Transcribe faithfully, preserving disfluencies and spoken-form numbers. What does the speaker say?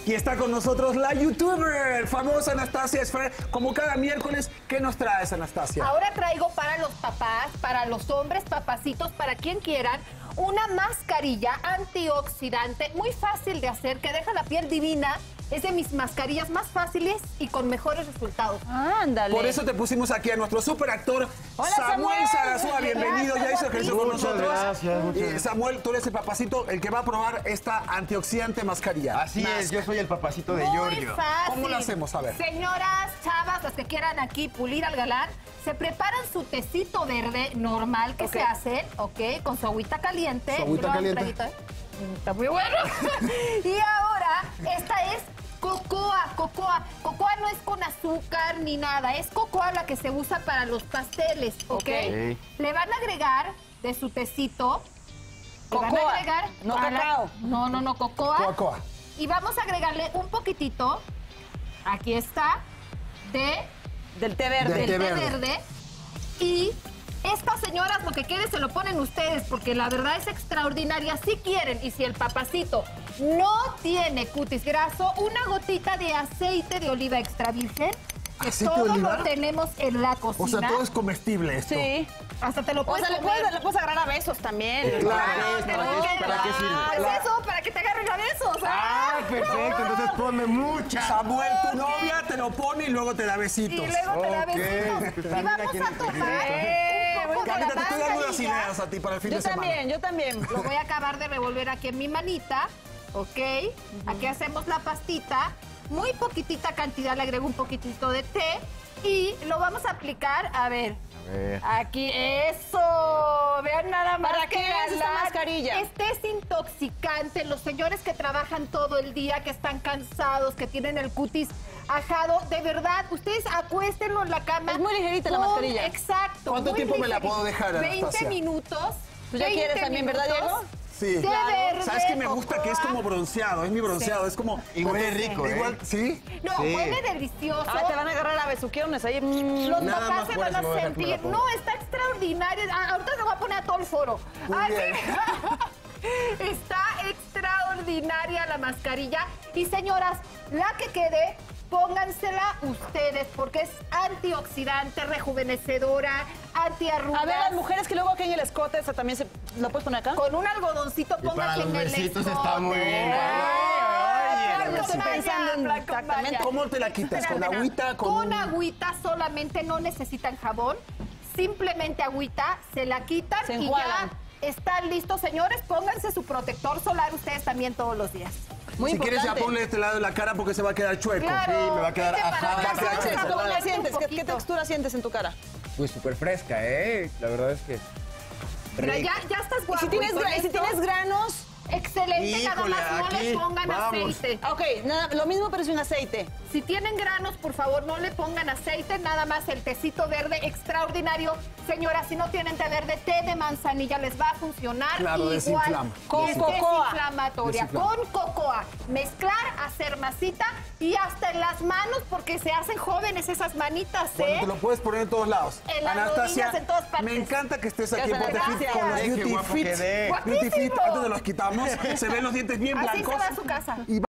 Y está con nosotros la youtuber famosa Anastasia Esfer. Como cada miércoles, ¿qué nos traes, Anastasia? Ahora traigo para los papás, para los hombres, papacitos, para quien quieran, una mascarilla antioxidante muy fácil de hacer, que deja la piel divina. Es de mis mascarillas más fáciles y con mejores resultados. Ándale. Por eso te pusimos aquí a nuestro superactor Hola, Samuel Samuel. Sarasúa. Bienvenido, ya hizo ejercicio con Muchas nosotros. gracias, muchas Eh, gracias. Samuel, tú eres el papacito, el que va a probar esta antioxidante mascarilla. Así es, yo soy el papacito de Muy Giorgio. fácil. ¿Cómo lo hacemos? A ver. Señoras, chavas, las que quieran aquí pulir al galán, se preparan su tecito verde normal que Ok. se hace, ¿ok? Con su agüita caliente. Su agüita Pero, caliente. traguito, ¿eh? Está muy bueno. Y ahora, esta es cocoa, cocoa. Cocoa no es con azúcar ni nada, es cocoa la que se usa para los pasteles, ¿ok? Ok. Le van a agregar de su tecito. le van a Cocoa, agregar no a la- cacao. No, no, no, cocoa. Cocoa. Y vamos a agregarle un poquitito, aquí está, de Del té verde. Del del té té verde. verde. Y estas señoras lo que quede se lo ponen ustedes, porque la verdad es extraordinaria. Si quieren, y si el papacito no tiene cutis graso, una gotita de aceite de oliva extra virgen. Que ¿Aceite de todo oliva? lo tenemos en la O cocina. sea, todo es comestible esto. Sí. Hasta te lo O puedes sea, le comer. puedes, le puedes agarrar a besos también. Claro. Claro, ¿Para pero qué- que- para qué sirve? Ah, Claro. es eso, para que te agarren a besos. Ah, perfecto, entonces ponme mucha. Samuel, tu novia te lo pone y luego te da Y besitos. luego te da Ok, besitos. pues Y también vamos aquí en a el tomar Eh, un poco de Carlita, la te estoy dando unas manzanilla. ideas a ti para el fin Yo de semana. también, yo también. Lo voy a acabar de revolver aquí en mi manita, ¿ok? Aquí hacemos la pastita, muy poquitita cantidad, le agrego un poquitito de té y lo vamos a aplicar, a ver, A ver. aquí, eso, vean nada más. ¿Para que qué es esta galán. mascarilla? Este es intoxicante, los señores que trabajan todo el día, que están cansados, que tienen el cutis ajado, de verdad, ustedes acuéstenlo en la cama. Es muy ligerita la con- mascarilla. Exacto. ¿Cuánto muy tiempo me la ligerita. puedo dejar, veinte Anastasia? minutos. ¿Tú ya quieres veinte también, verdad, minutos. Diego? Sí. De Claro. verde, ¿Sabes qué me gusta? Que es cocoa. como bronceado, es mi bronceado, es como... Y huele rico, ¿eh? Igual, ¿sí? No, Sí. huele delicioso. Ah, te van a agarrar a besuquiones ahí. Mm. Los Nada papás más se por van eso a me voy a dejar que me la sentir. ponga. No, está extraordinario. Ah, ahorita lo voy a poner a todo el foro. Muy Aquí. bien. Está extraordinaria la mascarilla. Y señoras, la que quede, póngansela ustedes, porque es antioxidante, rejuvenecedora, antiarrugas. A ver, las mujeres que luego aquí en el escote, ¿esa también se... ¿Lo puedes poner acá? Con un algodoncito, Y para pónganse los en el besitos escote. está muy bien. Ay, Ay, blanco yo estoy maya, pensando en blanco exactamente maya. ¿Cómo te la quitas? ¿Con Espérate, agüita? ¿Con, Con un- agüita solamente, no necesitan jabón. Simplemente agüita, se la quitan Se y ya enjuagan. están listos. Señores, pónganse su protector solar ustedes también todos los días. Muy si importante. quieres ya ponle este lado de la cara porque se va a quedar chueco. Claro, sí, me va a quedar vente para ajada, acá, va a quedar vamos a chueco. ¿Cómo la ponerle un sientes? ¿Qué, qué poquito. textura sientes en tu cara? Pues súper fresca, ¿eh? La verdad es que... Mira, rico. ya, ya estás Y guapo. si tienes, con gra- y si esto, tienes granos... excelente, nada Híjole, más no aquí, le pongan vamos. aceite. Ok, nada, lo mismo pero sin aceite. Si tienen granos, por favor, no le pongan aceite, nada más el tecito verde extraordinario. Señora, si no tienen té verde, té de manzanilla les va a funcionar Claro, igual. desinflama. Con Y es cocoa. desinflamatoria. Desinflama. Con cocoa. Mezclar, hacer masita y hasta en las manos porque se hacen jóvenes esas manitas, Bueno, ¿eh? te lo puedes poner en todos lados. En las Anastasia, rodillas, en todas partes. me encanta que estés aquí en Gracias. Ponte Fit con los Ay, qué Beauty guapo Fit. quedé. Beauty Fit, Guapísimo. antes de los quitamos, se ven los dientes bien Así blancos. se va a su casa. Y